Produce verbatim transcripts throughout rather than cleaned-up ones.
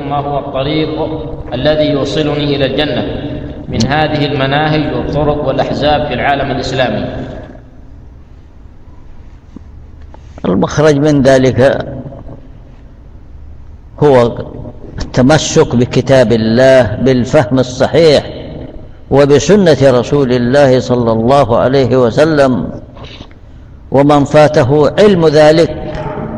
ما هو الطريق الذي يوصلني إلى الجنة من هذه المناهج والطرق والأحزاب في العالم الإسلامي؟ المخرج من ذلك هو التمسك بكتاب الله بالفهم الصحيح وبسنة رسول الله صلى الله عليه وسلم. ومن فاته علم ذلك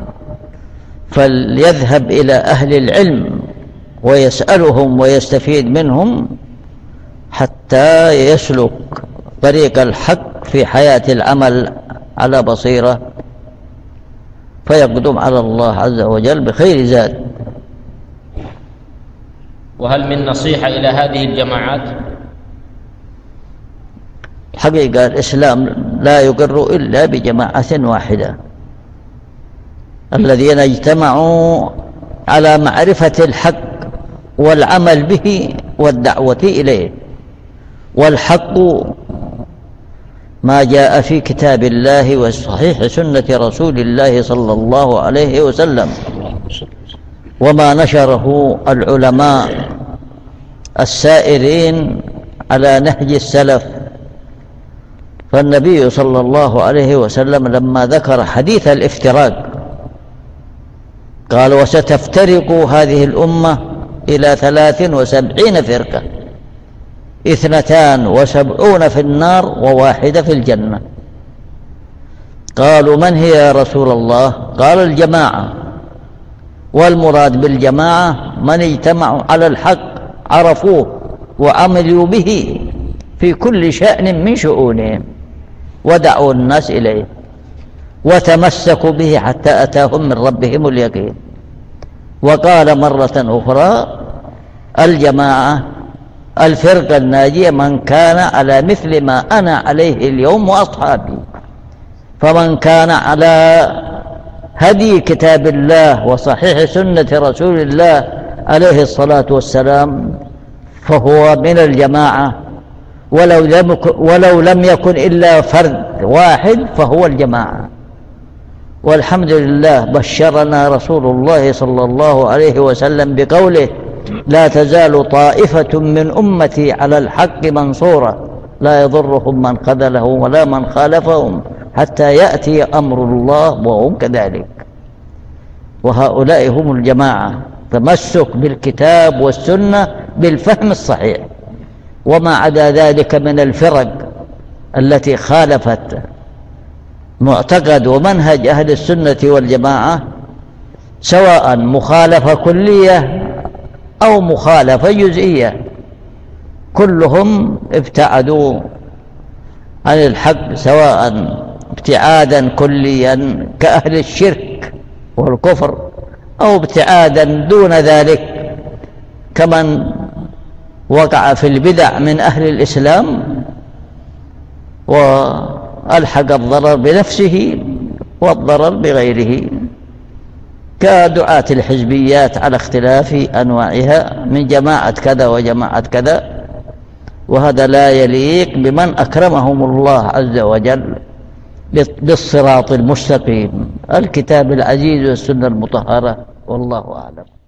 فليذهب إلى أهل العلم ويسألهم ويستفيد منهم حتى يسلك طريق الحق في حياة العمل على بصيرة، فيقدم على الله عز وجل بخير زاد. وهل من نصيحة إلى هذه الجماعات؟ حقيقة الإسلام لا يقر إلا بجماعة واحدة، الذين اجتمعوا على معرفة الحق والعمل به والدعوة إليه. والحق ما جاء في كتاب الله وصحيح سنة رسول الله صلى الله عليه وسلم، وما نشره العلماء السائرين على نهج السلف. فالنبي صلى الله عليه وسلم لما ذكر حديث الافتراق قال: وستفترق هذه الأمة إلى ثلاث وسبعين فرقة، اثنتان وسبعون في النار وواحدة في الجنة. قالوا: من هي يا رسول الله؟ قال: الجماعة. والمراد بالجماعة من اجتمعوا على الحق، عرفوه وعملوا به في كل شأن من شؤونهم، ودعوا الناس إليه وتمسكوا به حتى أتاهم من ربهم اليقين. وقال مرة أخرى: الجماعة الفرقة الناجية من كان على مثل ما أنا عليه اليوم وأصحابي. فمن كان على هدي كتاب الله وصحيح سنة رسول الله عليه الصلاة والسلام فهو من الجماعة، ولو لم ولو لم يكن إلا فرد واحد فهو الجماعة. والحمد لله بشرنا رسول الله صلى الله عليه وسلم بقوله: لا تزال طائفة من أمتي على الحق منصورة لا يضرهم من خذلهم ولا من خالفهم حتى يأتي أمر الله وهم كذلك. وهؤلاء هم الجماعة، تمسك بالكتاب والسنة بالفهم الصحيح. وما عدا ذلك من الفرق التي خالفت معتقد ومنهج أهل السنة والجماعة، سواء مخالفة كلية أو مخالفة جزئية، كلهم ابتعدوا عن الحق، سواء ابتعادا كليا كأهل الشرك والكفر، أو ابتعادا دون ذلك كمن وقع في البدع من أهل الإسلام وألحق الضرر بنفسه والضرر بغيره، كدعاة الحزبيات على اختلاف أنواعها من جماعة كذا وجماعة كذا. وهذا لا يليق بمن أكرمهم الله عز وجل بالصراط المستقيم، الكتاب العزيز والسنة المطهرة. والله أعلم.